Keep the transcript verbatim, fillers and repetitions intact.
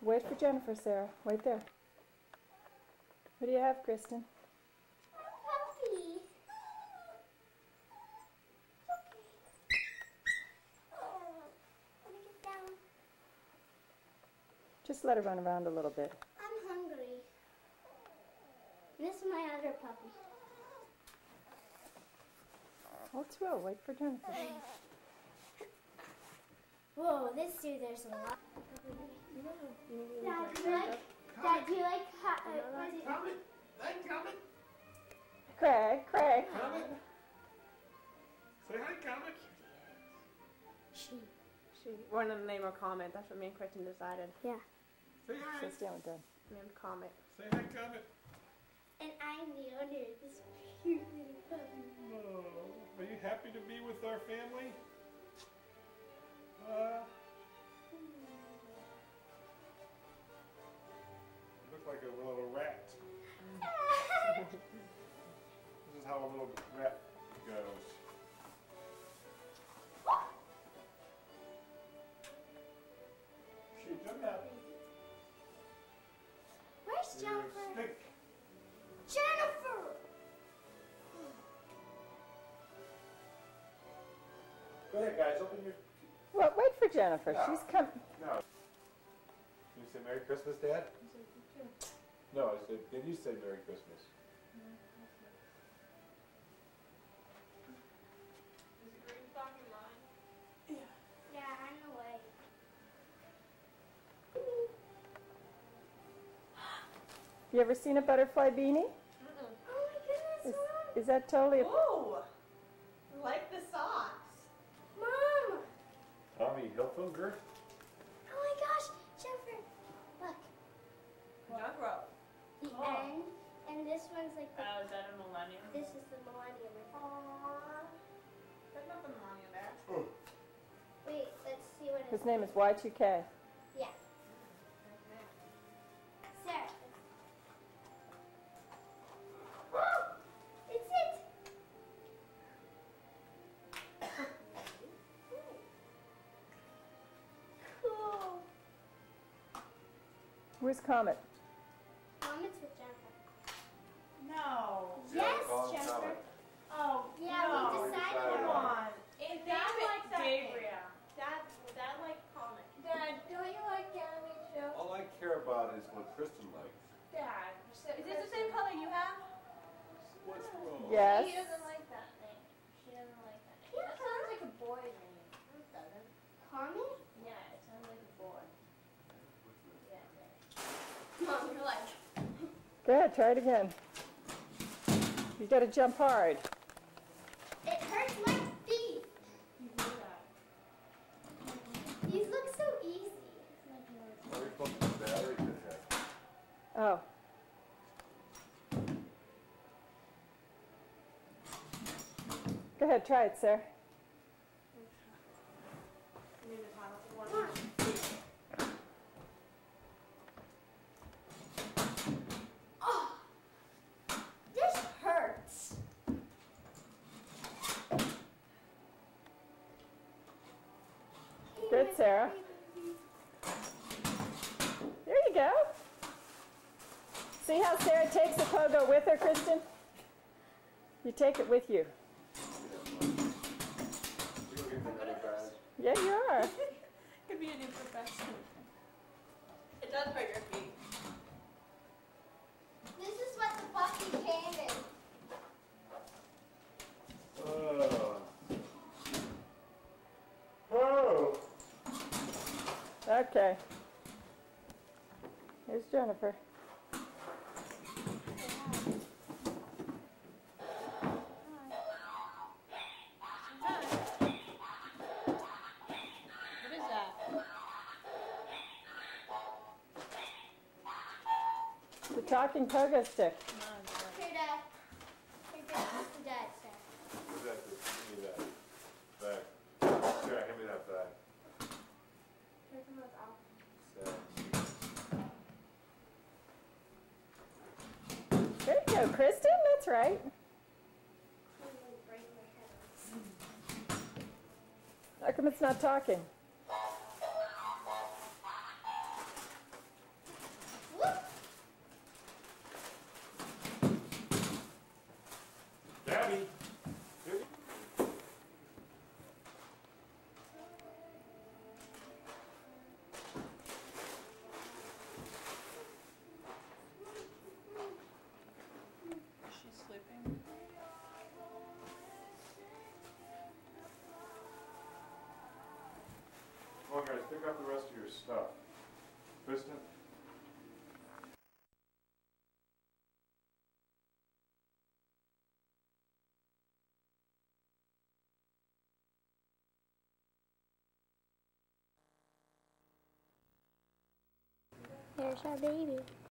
Wait for Jennifer, Sarah. Wait there. What do you have, Kristen? Puppy. Oh, let me get down. Just let her run around a little bit. I'm hungry. This is my other puppy. Hold still. Wait for Jennifer. Whoa, this dude, there's a lot. Dad, do you like, Dad, do you like hot, uh, what is it? Comet! Hey, Comet! Craig, Craig. Comet! Say hi, Comet! She. She wanted to name her Comet. That's what me and Kristen decided. Yeah. Say hi! Sit down, Dad. Named Comet. Say hi, Comet! And I'm the owner of this cute little puppy. Oh, are you happy to be with our family? Uh, you look like a little rat. This is how a little rat goes. She done that. Where's You're a Jennifer? snake. Jennifer! Go ahead, guys. Open your. Well, wait for Jennifer. No. She's come. No. Can you say Merry Christmas, Dad? No, I said, did you say Merry Christmas? Is the green stocking mine? Yeah, I'm away. You ever seen a butterfly beanie? Mm-mm. Oh my goodness, Is, Mom! is that totally? A, Ooh! Like the socks. Mom! Tommy Hilfiger? Oh my gosh, Jennifer! Look, Don't grow. the Oh. end, and this one's like the, Oh, is that a millennium? this is the millennium. Aww. There's nothing millennium there. Oh. Wait, let's see what his it's. name is Y two K. Yeah. Sarah. It's it! Cool. Where's Comet? Mom, it's with Jennifer. No. Yes, call him Jennifer. Comet. Oh, Yeah, no. we decided Come on on. If Dad likes Gabriel. Dad, Dad likes Comet. Dad, don't you like anime show? All I care about is what Kristen likes. Dad, is this the same color you have? What's wrong? She Yes. doesn't like that name. She doesn't like that name. Yeah. That sounds like a boy name. No, it doesn't. Comet? Yeah, it sounds like a boy. Yeah, Mom, you're like. Go ahead, try it again. You got to jump hard. It hurts my feet. You do that. These look so easy. Are we supposed to put batteries in here? Oh. Go ahead, try it, Sarah. You need the title for one. Oh, this hurts. Good, Sarah. There you go. See how Sarah takes the pogo with her, Kristen? You take it with you. You go get the other badge. Yeah, you are. Could be a new profession. It does hurt your feet. This is what the puppy came in. Oh. Oh. Okay. Here's Jennifer. What is that? The talking pogo stick. Here, Dad. Here, Dad. This is Dad, Sarah. Give that to give me that bag. Sarah, hand me that bag. Sarah. There you go, Kristen. That's right. How come it's not talking? pick up the rest of your stuff. Kristen? There's our baby.